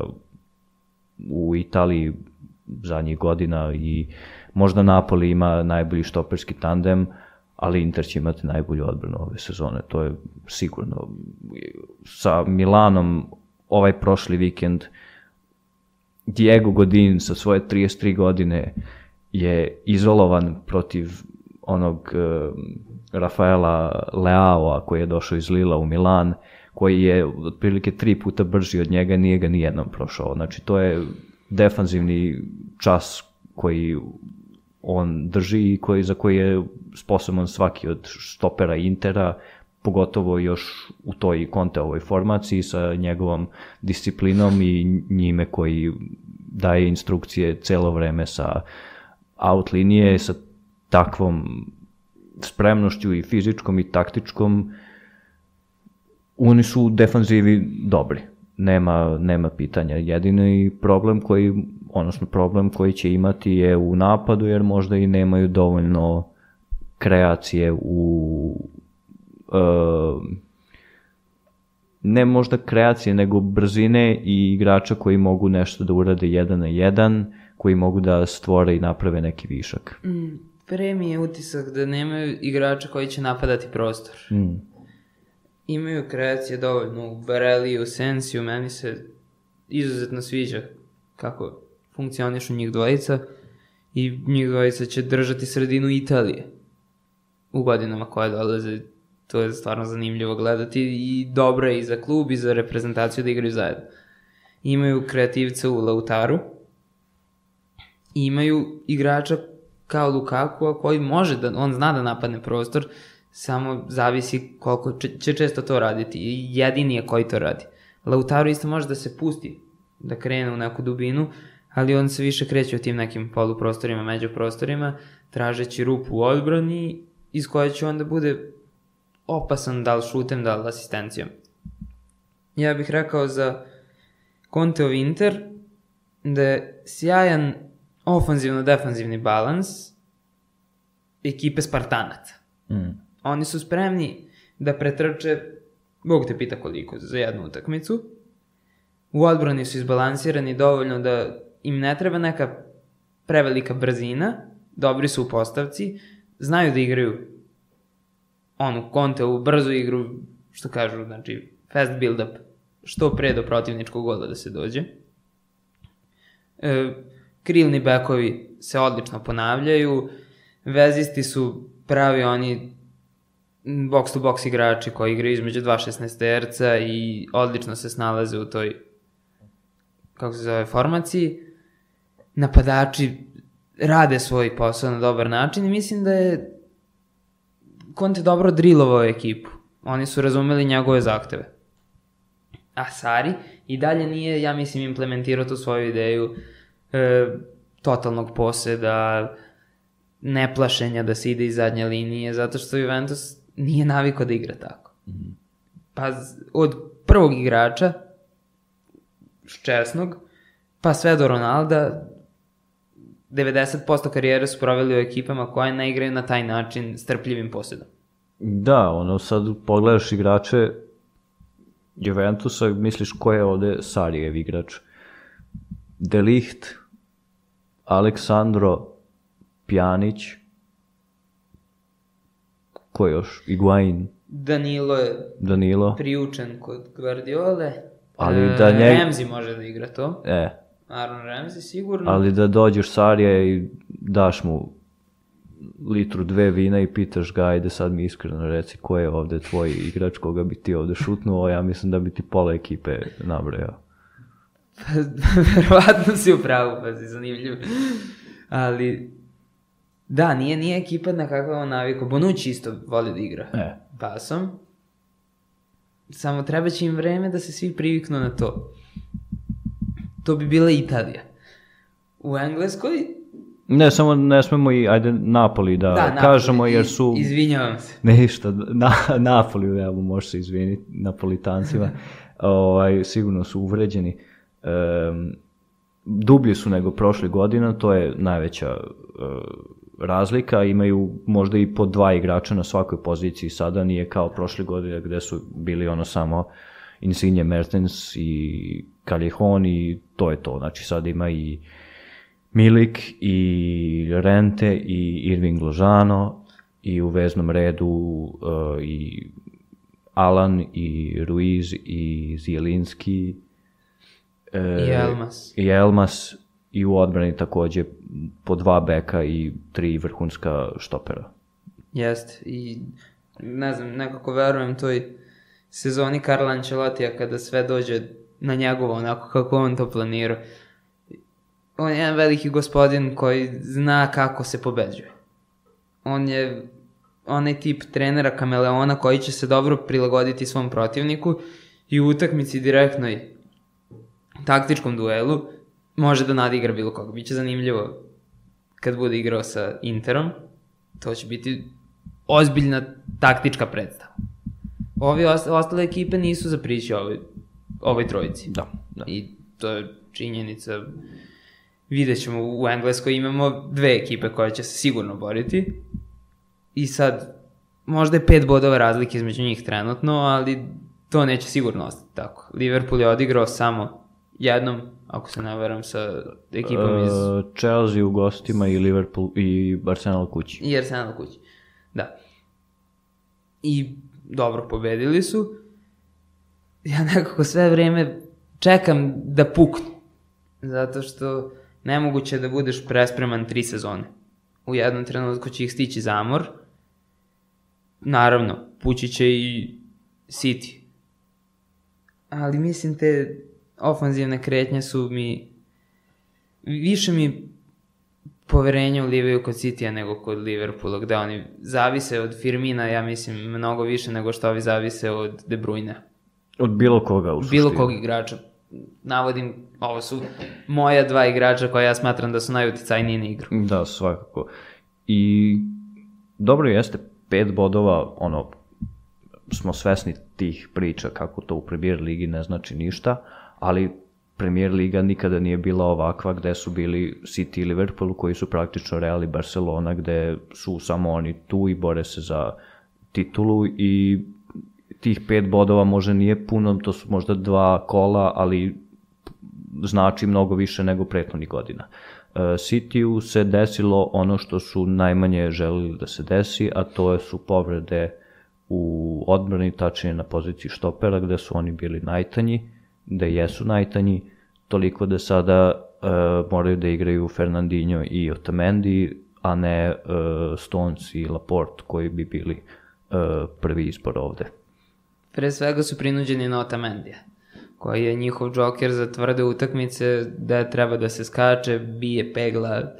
u Italiji zadnjih godina i možda Napoli ima najbolji štoperski tandem, ali Inter će imati najbolju odbranu ove sezone, to je sigurno. Sa Milanom ovaj prošli vikend Diego Godin sa svoje trideset tri godine je izolovan protiv onog uh, Rafaela Leaoa koji je došao iz Lila u Milan, koji je otprilike tri puta brži od njega, nije ga nijednom prošao. Znači to je defanzivni čas koji on drži i koji, za koji je sposoban svaki od štopera Intera, pogotovo još u toj Conteovoj formaciji sa njegovom disciplinom i njime koji daje instrukcije celo vreme sa out linije, sa takvom spremnošću i fizičkom i taktičkom. Oni su u defanzivi dobri, nema, nema pitanja. Jedini problem koji, odnosno problem koji će imati je u napadu, jer možda i nemaju dovoljno kreacije u uh, ne možda kreacije, nego brzine i igrača koji mogu nešto da urade jedan na jedan, koji mogu da stvore i naprave neki višak. Mm, pre mi je utisak da nemaju igrača koji će napadati prostor. Mm. Imaju kreacije dovoljno u Barelli, u Sensiju, meni se izuzetno sviđa kako funkcionišu njih dvojica i njih dvojica će držati sredinu Italije u godinama koje dolaze. To je stvarno zanimljivo gledati i dobro je i za klub i za reprezentaciju da igraju zajedno. Imaju kreativca u Lautaru, imaju igrača kao Lukaku koji može da, on zna da napadne prostor, samo zavisi koliko će često to raditi i jedini je koji to radi. Lautaro isto može da se pusti, da krene u neku dubinu, ali on se više kreće u tim nekim poluprostorima, međuprostorima, tražeći rupu u odbrani iz koje će onda bude opasan da li šutem, da li asistencijom. Ja bih rekao za Conteov Inter da je sjajan ofanzivno-defanzivni balans ekipe Spartanaca. Mm. Oni su spremni da pretrče, Bog te pita koliko, za jednu utakmicu. U odbrani su izbalansirani dovoljno da im ne treba neka prevelika brzina, dobri su u postavci, znaju da igraju onu Conteovu brzu igru, što kažu, znači fast build-up, što pre do protivničkog gola da se dođe. E, krilni bekovi se odlično ponavljaju, vezisti su pravi oni box to box igrači koji igraju između dva šesnaesterca i odlično se snalaze u toj, kako se zove, formaciji. Napadači rade svoj posao na dobar način i mislim da je Conte dobro drilovao ekipu. Oni su razumeli njegove zahteve. A Sarri i dalje nije, ja mislim, implementirao tu svoju ideju e, totalnog poseda, neplašenja da se ide iz zadnje linije, zato što Juventus nije navikao da igra tako. Mm-hmm. Pa od prvog igrača, Ščesnog, pa sve do Ronalda, devedeset posto karijere su proveli u ekipama koje ne igraju na taj način strpljivim posedom. Da, ono, sad pogledaš igrače Juventusa, misliš ko je ovde Sarrijev igrač. De Ligt, Aleksandro, Pjanić, ko još? Higuain. Danilo je Danilo. priučen kod Guardiole. Ali da njeg... Ramsey može da igra to. E. Aaron Ramsey sigurno. Ali da dođeš Sarrija i daš mu litru dve vina i pitaš ga, ajde sad mi iskreno reci ko je ovde tvoj igrač koga bi ti ovde šutnuo, ja mislim da bi ti pola ekipe nabrojao. Verovatno si u pravu, pa si zanimljiv. Ali, da, nije, nije ekipa na kakva on naviko. Bonucci isto voli da igra e. pasom. Samo treba će im vreme da se svi priviknu na to. To bi bila Italija. U Engleskoj... Ne, samo ne smemo i, ajde, Napoli da, da kažemo, Napoli, jer su... Izvinjavam se. Ništa, na, Napoli, evo, može se izviniti Napolitancima, ovaj, sigurno su uvređeni. Um, dublji su nego prošle godine, to je najveća uh, razlika, imaju možda i po dva igrača na svakoj poziciji, sada nije kao prošle godine gde su bili ono samo Insigne, Mertens i Callejon i to je to, znači sada ima i Milik i Rente i Irving Lozano i u veznom redu uh, i Alan i Ruiz i Zielinski uh, i Elmas. I Elmas i u odbrani takođe po dva beka i tri vrhunska štopera. Jeste i ne znam, nekako verujem toj sezoni Carlo Ancelotija kada sve dođe na njegovo onako kako on to planirao. On je jedan veliki gospodin koji zna kako se pobeđuje. On je onaj tip trenera kameleona koji će se dobro prilagoditi svom protivniku i u utakmici direktnoj taktičkom duelu može da nadigra bilo koga. Biće zanimljivo kad bude igrao sa Interom. To će biti ozbiljna taktička predstava. Ovi ostale ekipe nisu za prići ovoj, ovoj trojici. Da, da. I to je činjenica. Vidjet ćemo, u Engleskoj imamo dve ekipe koje će se sigurno boriti. I sad, možda je pet bodova razlike između njih trenutno, ali to neće sigurno ostati tako. Liverpool je odigrao samo jednom, ako se ne veram, sa ekipom iz... Uh, Chelsea u gostima i Liverpool i Arsenal kući. I Arsenal kući, da. I dobro, pobedili su. Ja nekako sve vreme čekam da puknu. Zato što nemoguće je da budeš prespreman tri sezone. U jednom trenutku će ih stići zamor. Naravno, pući će i City. Ali mislim te ofanzivne kretnje su mi... Više mi poverenja ulivaju kod Citya nego kod Liverpoola, gde oni zavise od Firmina, ja mislim, mnogo više nego što ovi zavise od De Bruyne. Od bilo koga u suštini. Bilo kog igrača. Navodim, ovo su moja dva igrača koja ja smatram da su najuticajniji na igru. Da, svakako. I dobro jeste, pet bodova, ono, smo svesni tih priča kako to u Premier Ligi ne znači ništa, ali Premier Liga nikada nije bila ovakva gde su bili City i Liverpool koji su praktično Real i Barcelona gde su samo oni tu i bore se za titulu i tih pet bodova možda nije puno, to su možda dva kola, ali znači mnogo više nego prethodnih godina. Cityu se desilo ono što su najmanje želili da se desi, a to su povrede u odbrani, tačnije na poziciji štopera, gde su oni bili najtanji, da jesu najtanji, toliko da sada uh, moraju da igraju Fernandinho i Otamendi, a ne uh, Stones i Laporte koji bi bili uh, prvi izbor ovde. Pre svega su prinuđeni na Otamendija, koji je njihov džoker za tvrde utakmice, da treba da se skače, bije, pegla,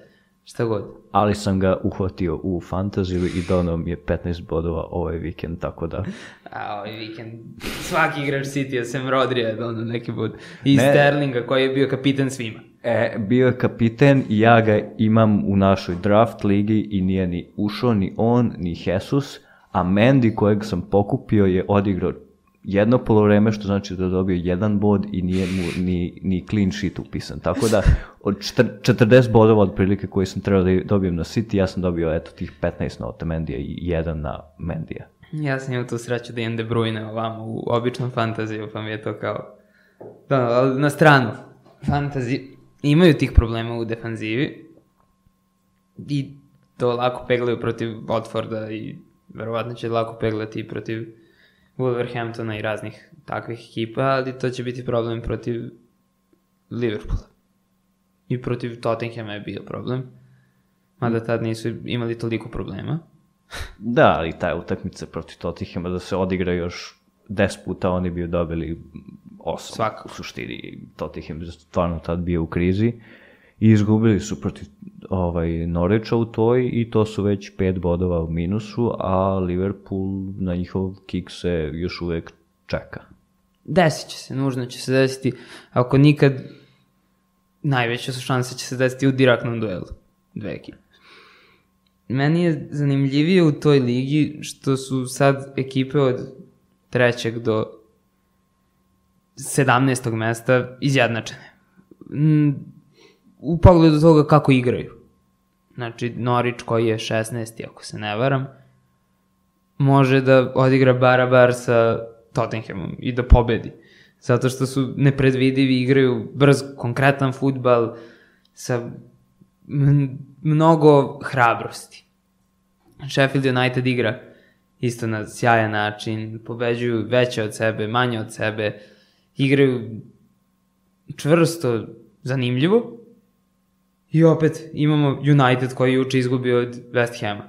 šta god. Ali sam ga uhvatio u fantaziju i donao mi je petnaest bodova ovaj vikend, tako da... A ovaj vikend, svaki igrač City-a sem Rodrija je donao neki bod. I Ne. Sterlinga koji je bio kapitan svima. E, bio je kapiten i ja ga imam u našoj draft ligi i nije ni ušao ni on, ni Jesus, a Mendy kojeg sam pokupio je odigrao jedno polovreme, što znači da je dobio jedan bod i nije mu ni, ni clean sheet upisan. Tako da od četrdeset bodova otprilike koji sam trebao da dobijem na City, ja sam dobio eto tih petnaest na Otamendia i jedan na Mendija. Ja sam imao tu sreću da imam De Bruyne ovamo u običnom fantaziju, pa mi je to kao... Da, ali na stranu. Fantazi imaju tih problema u defanzivi i to lako peglaju protiv Watforda i verovatno će lako peglati i protiv Wolverhamptona i raznih takvih ekipa, ali to će biti problem protiv Liverpoola. I protiv Tottenhama je bio problem, mada tad nisu imali toliko problema. Da, ali taj utakmice protiv Tottenhama da se odigra još deset puta, oni bi dobili osam. Svakako. U suštini Tottenham je stvarno tad bio u krizi i izgubili su protiv ovaj, Norwicha u toj i to su već pet bodova u minusu, a Liverpool na njihov kik se još uvek čeka. Desit će se, nužno će se desiti, ako nikad, najveće su šanse će se desiti u direktnom duelu dve ekipe. Meni je zanimljivije u toj ligi što su sad ekipe od trećeg do sedamnaestog mesta izjednačene. U pogledu toga kako igraju. Znači, Norwich koji je šesnaesti ako se ne varam, može da odigra barabar sa Tottenhamom i da pobedi. Zato što su nepredvidivi, igraju brz, konkretan fudbal sa mnogo hrabrosti. Sheffield United igra isto na sjajan način, pobeđuju veće od sebe, manje od sebe, igraju čvrsto, zanimljivo. I opet imamo United koji je juče izgubio od West Hama.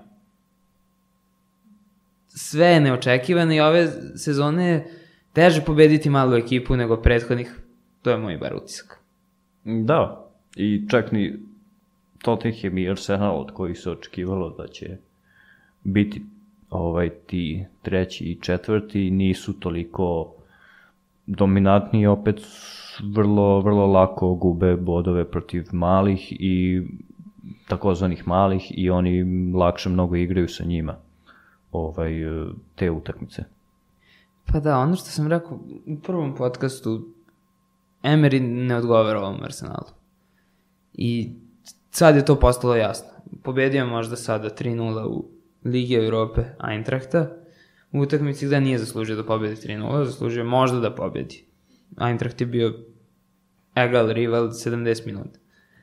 Sve je neočekivano i ove sezone je teže pobediti malu ekipu nego prethodnih, to je moj bar utisak. Da, i čak ni Tottenham i Arsenal od kojih se očekivalo da će biti ovaj ti treći i četvrti nisu toliko dominantni i opet vrlo, vrlo lako gube bodove protiv malih i takozvanih malih i oni lakše mnogo igraju sa njima ovaj, te utakmice. Pa da, ono što sam rekao u prvom podcastu, Emery ne odgovara ovom Arsenalu. I sad je to postalo jasno. Pobedio možda sada tri nula u Ligi Europe Eintrachta, u utakmici gde nije zaslužio da pobedi tri nula, zaslužio možda da pobedi. Eintracht je bio egal rival sedamdeset minuta.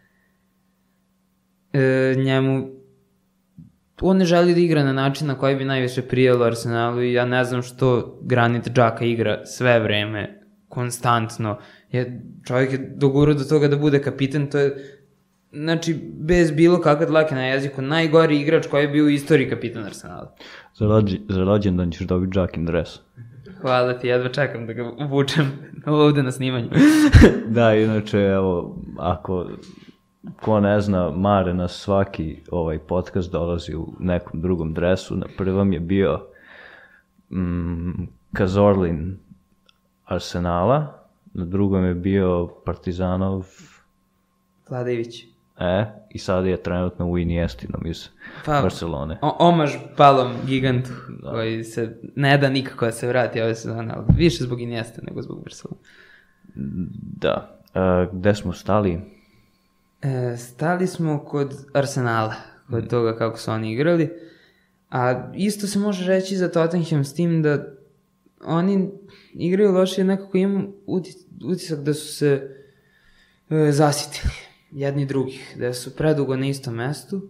E, njemu on ne želi da igra na način na koji bi najviše prijelo Arsenalu i ja ne znam što Granit Xhaka igra sve vreme, konstantno. Je, čovjek je dogurao do toga da bude kapitan, to je, znači, bez bilo kakve dlake na jeziku, najgori igrač koji je bio u istoriji kapitan Arsenala. Za, rođi, za rođendan ćeš dobiti Xhakin dres. Hvala ti, jedva čekam da ga uvučem ovde na snimanju. Da, inače, evo, ako ko ne zna, Mare na svaki ovaj podcast dolazi u nekom drugom dresu. Na prvom je bio mm, Cazorlin Arsenala, na drugom je bio Partizanov Vladević. E, i sad je trenutno u Iniestinom iz pa, Barcelone. O, omaž palom gigantu, da. Koji se ne da nikako da se vrati ove sezone, ali više zbog Iniesta nego zbog Barcelone. Da. E, gde smo stali? E, stali smo kod Arsenala, kod mm. toga kako su oni igrali, a isto se može reći za Tottenham s tim da oni igraju loše, nekako imam utisak da su se e, zasitili jedni drugih, da su predugo na istom mestu.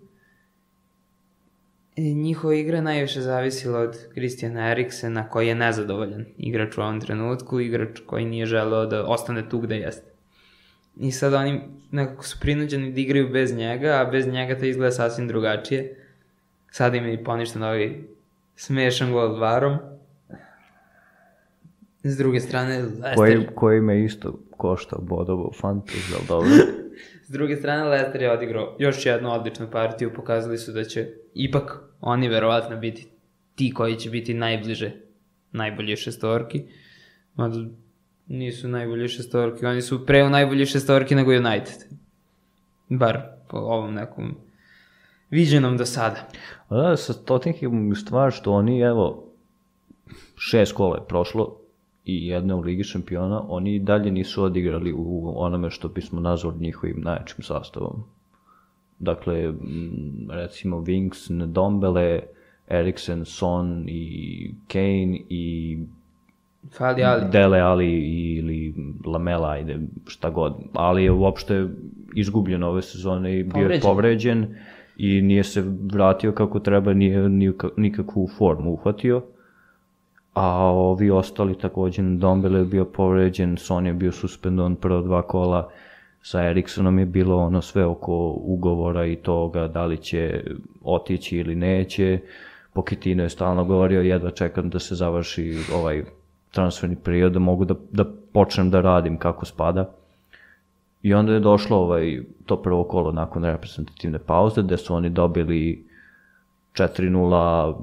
I njihova igra najviše zavisila od Christiana Eriksena, koji je nezadovoljan igrač u ovom trenutku, igrač koji nije želeo da ostane tu gde jeste. I sad oni nekako su prinuđeni da igraju bez njega, a bez njega to izgleda sasvim drugačije. Sad im je i poništen ovaj smešan gol varom. S druge strane, Leicester... Koji, koji me isto koštao bodova u fantasy, ali dobro. S druge strane, Leicester je odigrao još jednu odličnu partiju, pokazali su da će ipak oni verovatno biti ti koji će biti najbliže najbolje šestorki. Mada nisu najbolje šestorki, oni su pre u najbolje šestorki nego United. Bar po ovom nekom viđenom do sada. A da, sa Tottenhamom je stvar što oni, evo, šest kola je prošlo i jedne u Ligi šampiona, oni dalje nisu odigrali u onome što bismo nazvali njihovim najjačim sastavom. Dakle, recimo Winks, Ndombele, Eriksen, Son i Kane i Fali Ali. Dele Ali ili Lamela, ajde, šta god. Ali je uopšte izgubljen ove sezone i bio povređen. je povređen i nije se vratio kako treba, nije nikakvu formu uhvatio. A ovi ostali također, Ndombele je bio povređen, Son je bio suspendovan prvo dva kola, sa Eriksonom je bilo ono sve oko ugovora i toga, da li će otići ili neće. Pochettino je stalno govorio, jedva čekam da se završi ovaj transferni period, da mogu da, da počnem da radim kako spada. I onda je došlo ovaj, to prvo kolo nakon reprezentativne pauze, gde su oni dobili četiri nula,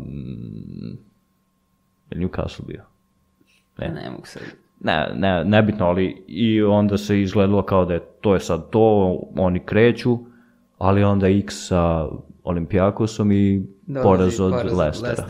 je Newcastle bio? Ne, ne mogu sad. Ne, ne, nebitno, ali i onda se izgledalo kao da je to je sad to, oni kreću, ali onda X sa Olympiakosom i poraz od Leicestera.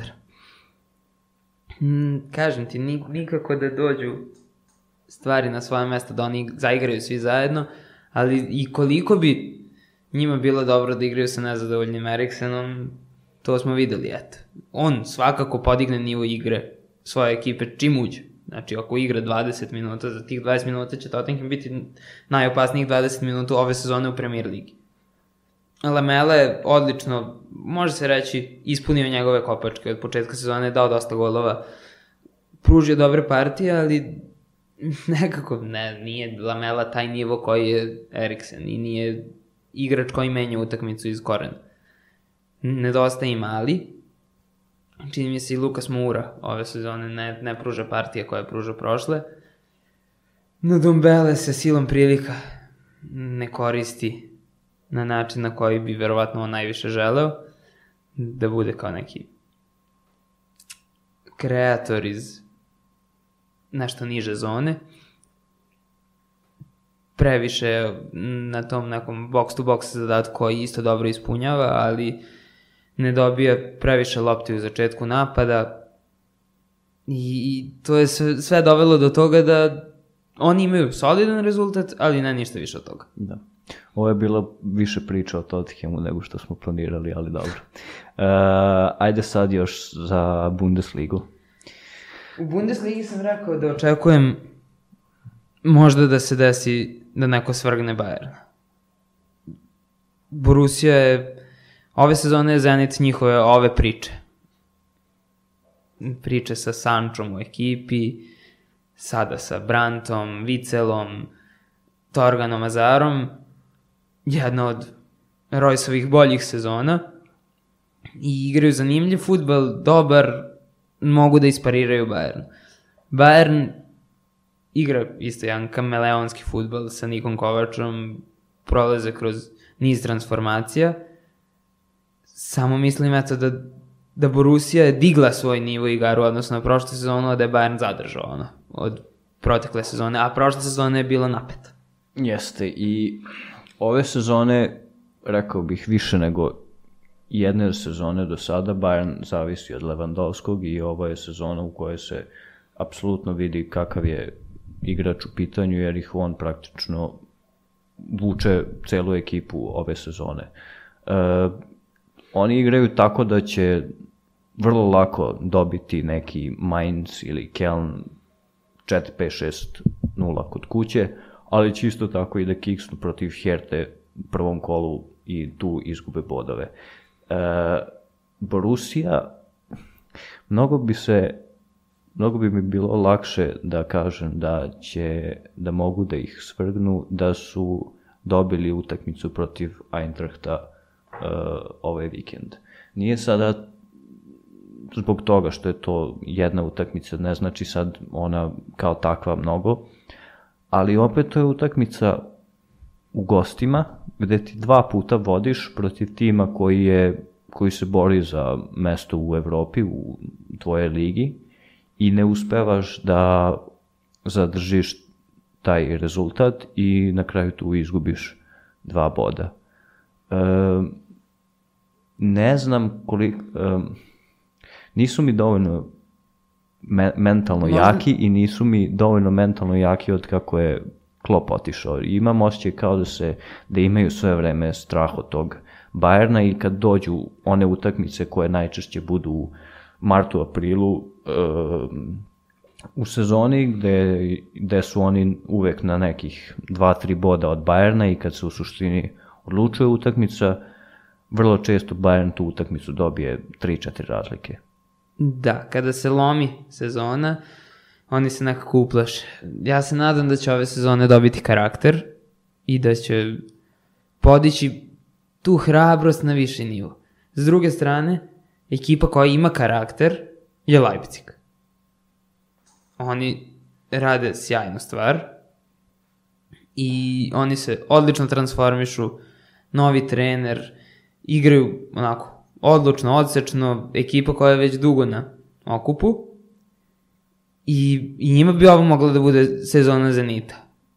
Mm, kažem ti, nikako da dođu stvari na svoje mjesto, da oni zaigraju svi zajedno, ali i koliko bi njima bilo dobro da igraju sa nezadovoljnim Eriksenom, to smo videli, eto. On svakako podigne nivo igre svoje ekipe čim uđe. Znači, ako igra dvadeset minuta, za tih dvadeset minuta će Tottenham biti najopasnijih dvadeset minuta ove sezone u Premier Ligi. Lamela je odlično, može se reći, ispunio njegove kopačke. Od početka sezone je dao dosta golova, pružio dobre partije, ali nekako ne, nije Lamela taj nivo koji je Eriksen i nije igrač koji menja utakmicu iz korena. Nedostaje im Ali. Čini mi se i Lukas Moura ove sezone ne, ne pruža partije koje pruža prošle. Ndombele se silom prilika ne koristi na način na koji bi verovatno on najviše želeo, da bude kao neki kreator iz nešto niže zone. Previše na tom nekom box-to-box zadatku koji isto dobro ispunjava, ali ne dobija previše lopti u začetku napada i to je sve, sve dovelo do toga da oni imaju solidan rezultat, ali ne ništa više od toga. Da. Ovo je bilo više priča o Tottenhamu nego što smo planirali, ali dobro. Uh, ajde sad još za Bundesligu. U Bundesligi sam rekao da očekujem možda da se desi da neko svrgne Bayern. Borussia je ove sezone je Zenit njihove ove priče. Priče sa Sančom u ekipi, sada sa Brantom, Witzelom, Torganom Azarom. Jedna od Royceovih boljih sezona. I igraju zanimljiv fudbal, dobar, mogu da ispariraju Bayern. Bayern igra isto jedan kameleonski fudbal sa Nikom Kovačom, prolaze kroz niz transformacija. Samo mislim eto da, da Borussia je digla svoj nivo igaru odnosno na prošle sezonu, a da je Bayern zadržao ono od protekle sezone, a prošle sezone je bila napeta. Jeste, i ove sezone, rekao bih, više nego jedne sezone do sada, Bayern zavisi od Lewandowskog i ovo je sezona u kojoj se apsolutno vidi kakav je igrač u pitanju, jer ih on praktično vuče celu ekipu ove sezone. E, oni igraju tako da će vrlo lako dobiti neki Mainz ili Köln četiri pet šest nula kod kuće, ali će isto tako i da kiksnu protiv Herte u prvom kolu i tu izgube bodove. E, Borussia, mnogo bi se, mnogo bi mi bilo lakše da kažem da će, da mogu da ih svrgnu, da su dobili utakmicu protiv Eintrachta uh, ovaj vikend. Nije sada zbog toga što je to jedna utakmica, ne znači sad ona kao takva mnogo, ali opet to je utakmica u gostima, gde ti dva puta vodiš protiv tima koji je, koji se bori za mesto u Evropi, u tvoje ligi, i ne uspevaš da zadržiš taj rezultat i na kraju tu izgubiš dva boda. E, ne znam koliko... E, nisu mi dovoljno me, mentalno Možda... jaki i nisu mi dovoljno mentalno jaki od kako je Klopp otišao. Imam osjećaj kao da se, da imaju sve vreme strah od tog Bayerna i kad dođu one utakmice koje najčešće budu u martu, aprilu, uh, u sezoni gde, gde su oni uvek na nekih dva tri boda od Bayerna i kad se u suštini odlučuje utakmica, vrlo često Bayern tu utakmicu dobije tri četiri razlike. Da, kada se lomi sezona, oni se nekako uplaše. Ja se nadam da će ove sezone dobiti karakter i da će podići tu hrabrost na viši nivo. S druge strane, ekipa koja ima karakter je Leipzig. Oni rade sjajnu stvar i oni se odlično transformišu, novi trener, igraju onako odlučno, odsečno, ekipa koja je već dugo na okupu i, i njima bi ovo mogla da bude sezona Zenita.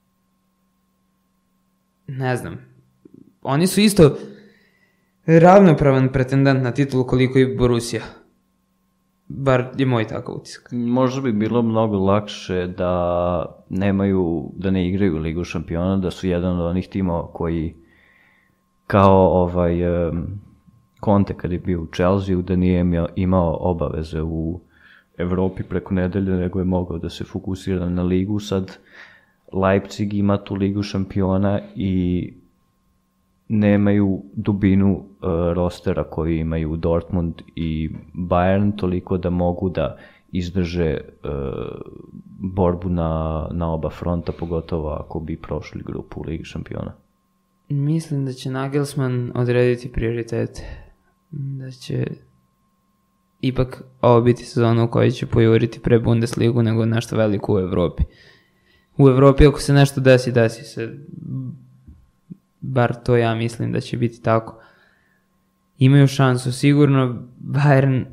Ne znam. Oni su isto ravnopravan pretendent na titulu koliko i Borussia. Bar je moj takav utisak. Možda bi bilo mnogo lakše da nemaju, da ne igraju Ligu šampiona, da su jedan od onih timova koji kao ovaj um, Conte kad je bio u Chelsea, da nije imao obaveze u Evropi preko nedelje, nego je mogao da se fokusira na ligu. Sad Leipzig ima tu Ligu šampiona i nemaju dubinu uh, rostera koji imaju Dortmund i Bayern, toliko da mogu da izdrže uh, borbu na, na oba fronta, pogotovo ako bi prošli grupu u Ligi šampiona. Mislim da će Nagelsmann odrediti prioritete. Da će ipak ovo biti sezona u kojoj će pojuriti pre Bundesligu nego nešto veliko u Evropi. U Evropi ako se nešto desi, desi se. Bar to ja mislim da će biti tako. Imaju šansu, sigurno. Bayern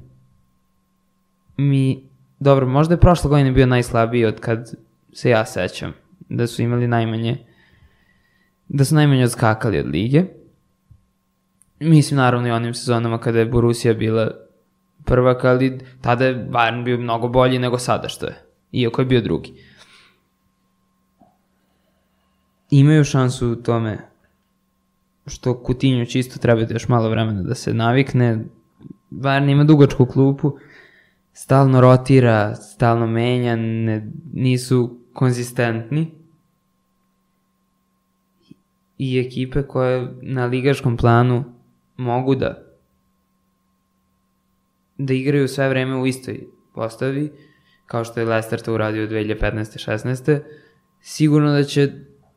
mi... Dobro, možda je prošle godine bio najslabiji od kad se ja sećam. Da su imali najmanje... Da su najmanje odskakali od lige. Mislim naravno i onim sezonama kada je Borussia bila prvak, ali tada je Bayern bio mnogo bolji nego sada što je. Iako je bio drugi. Imaju šansu u tome što Coutinho čisto treba da još malo vremena da se navikne. Bayern ima dugačku klupu, stalno rotira, stalno menja, ne, nisu konzistentni. I ekipe koje na ligaškom planu mogu da da igraju sve vreme u istoj postavi, kao što je Leicester to uradio dve hiljade petnaeste šesnaeste sigurno da će,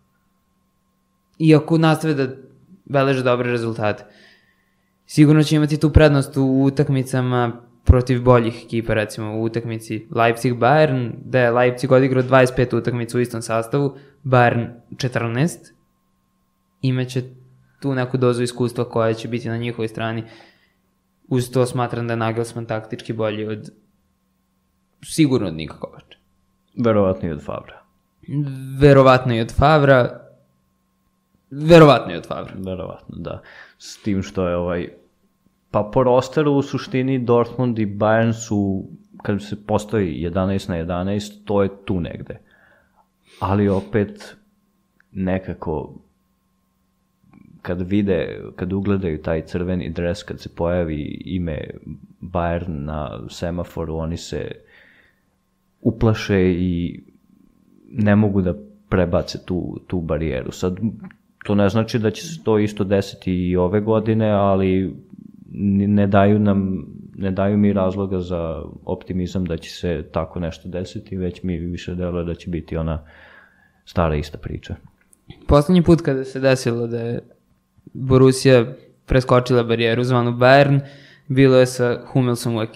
iako nastave da beleže dobre rezultate, sigurno će imati tu prednost u utakmicama protiv boljih ekipa, recimo u utakmici Leipzig-Bayern, da je Leipzig odigrao dvadeset pet utakmica u istom sastavu, Bayern četrnaest, imaće tu neku dozu iskustva koja će biti na njihovoj strani. Uz to smatram da je Nagelsmann taktički bolji od sigurno od Nika Kovača. Verovatno i od Favra. Verovatno i od Favra. Verovatno i od Favra. Verovatno, da. S tim što je ovaj... Pa po rosteru u suštini Dortmund i Bayern su, kad se postoji jedanaest na jedanaest, to je tu negde. Ali opet nekako... kad vide, kad ugledaju taj crveni dres, kad se pojavi ime Bayern na semaforu, oni se uplaše i ne mogu da prebace tu, tu barijeru. Sad, to ne znači da će se to isto desiti i ove godine, ali ne daju nam, ne daju mi razloga za optimizam da će se tako nešto desiti, već mi više deluje da će biti ona stara ista priča. Poslednji put kada se desilo da je Borussia preskočila barijeru zvanu Bayern, bilo je sa Hummelsom u ekipi.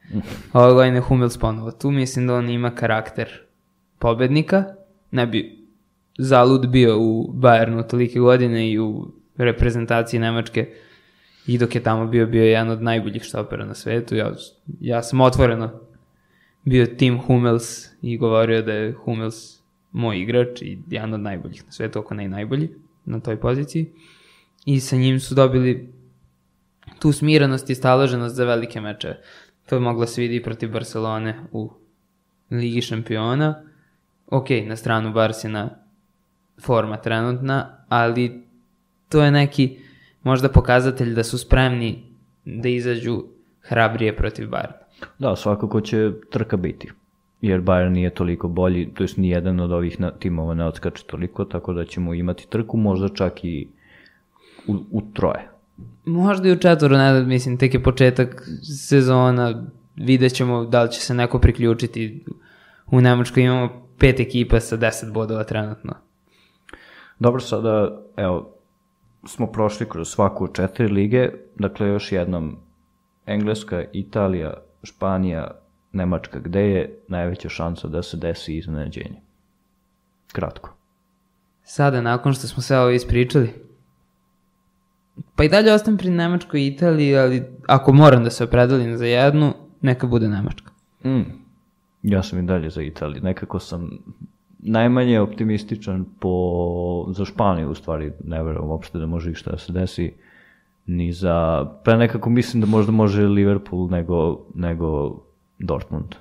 Ove godine Hummels ponovo tu, mislim da on ima karakter pobednika, ne bi zalud bio u Bayernu tolike godine i u reprezentaciji Nemačke i dok je tamo bio, bio je jedan od najboljih štopera na svetu. Ja, ja sam otvoreno bio tim Hummels i govorio da je Hummels moj igrač i jedan od najboljih na svetu, ako ne i najbolji na toj poziciji. I sa njim su dobili tu smirenost i staloženost za velike mečeve. To je moglo se vidi i protiv Barcelone u Ligi šampiona. Ok, na stranu Barsina forma trenutna, ali to je neki možda pokazatelj da su spremni da izađu hrabrije protiv Bayerna. Da, svakako će trka biti, jer Bayern nije toliko bolji, to jest nijedan od ovih na, timova ne odskače toliko, tako da ćemo imati trku, možda čak i u, u troje. Možda i u četvoru, ne da, mislim, tek je početak sezona, vidjet ćemo da li će se neko priključiti. U Nemačkoj imamo pet ekipa sa deset bodova trenutno. Dobro, sada, evo, smo prošli kroz svaku četiri lige, dakle još jednom Engleska, Italija, Španija, Nemačka, gde je najveća šansa da se desi iznenađenje? Kratko. Sada, nakon što smo sve ovo ispričali, pa i dalje ostajem pri Nemačkoj i Italiji, ali ako moram da se opredelim za jednu, neka bude Nemačka. Mm. Ja sam i dalje za Italiju. Nekako sam najmanje optimističan po, za Španiju, u stvari ne verujem uopšte da može išta da se desi, ni za, pa nekako mislim da možda može Liverpool nego, nego Dortmund.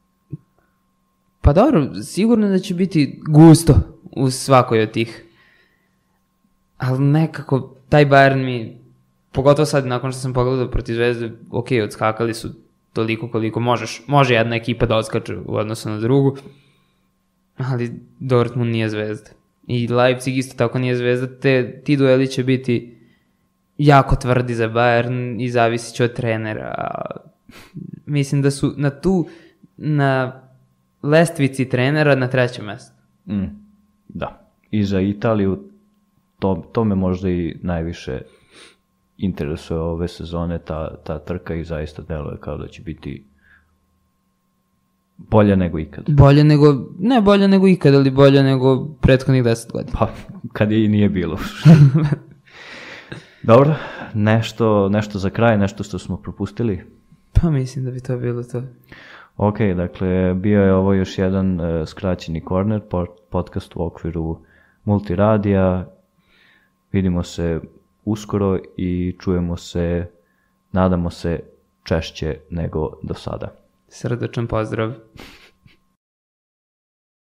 Pa dobro, sigurno da će biti gusto u svakoj od tih, ali nekako taj Bayern mi, pogotovo sad nakon što sam pogledao protiv Zvezde, ok, odskakali su toliko koliko možeš, može jedna ekipa da odskače u odnosu na drugu, ali Dortmund nije Zvezda. I Leipzig isto tako nije Zvezda, te, ti dueli će biti jako tvrdi za Bayern i zavisit će od trenera. Mislim da su na tu, na lestvici trenera na trećem mjestu. Mm, da, i za Italiju to, to me možda i najviše interesuje ove sezone, ta, ta trka i zaista deluje kao da će biti bolje nego ikad. Bolje nego, ne bolje nego ikad, ali bolje nego prethodnih deset godina. Pa, kad je i nije bilo. Dobro, nešto, nešto za kraj, nešto što smo propustili? Pa mislim da bi to bilo to. Ok, dakle, bio je ovo još jedan uh, skraćeni corner, podcast u okviru Multiradija. Vidimo se uskoro i čujemo se, nadamo se, češće nego do sada. Srdačan pozdrav.